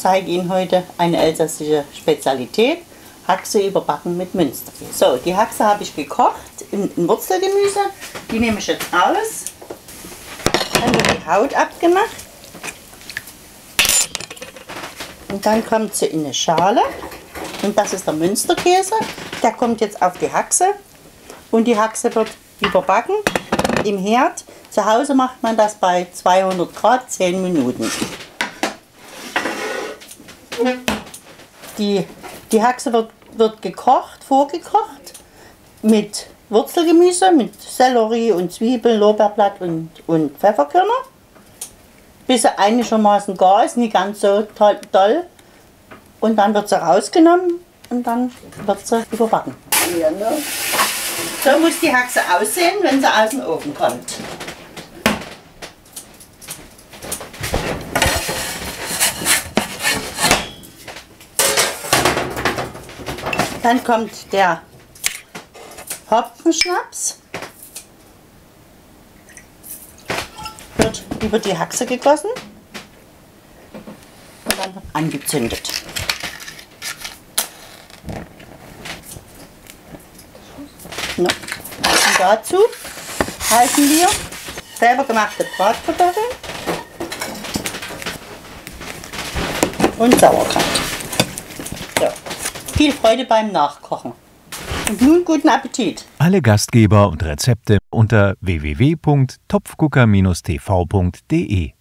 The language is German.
zeige Ihnen heute eine elsässische Spezialität. Haxe überbacken mit Münsterkäse. So, die Haxe habe ich gekocht in Wurzelgemüse. Die nehme ich jetzt aus. Dann wird die Haut abgemacht. Und dann kommt sie in eine Schale. Und das ist der Münsterkäse. Der kommt jetzt auf die Haxe. Und die Haxe wird überbacken im Herd. Zu Hause macht man das bei 200 Grad 10 Minuten. Die Haxe wird gekocht, vorgekocht mit Wurzelgemüse, mit Sellerie und Zwiebeln, Lorbeerblatt und Pfefferkörner. Bis sie einigermaßen gar ist, nicht ganz so doll. Und dann wird sie rausgenommen und dann wird sie überbacken. Ja, ne? So muss die Haxe aussehen, wenn sie aus dem Ofen kommt. Dann kommt der Hopfenschnaps, wird über die Haxe gegossen und dann angezündet. No. Und dazu halten wir selber gemachte Bratkartoffeln und Sauerkraut. So. Viel Freude beim Nachkochen. Und nun guten Appetit. Alle Gastgeber und Rezepte unter www.topfgucker-tv.de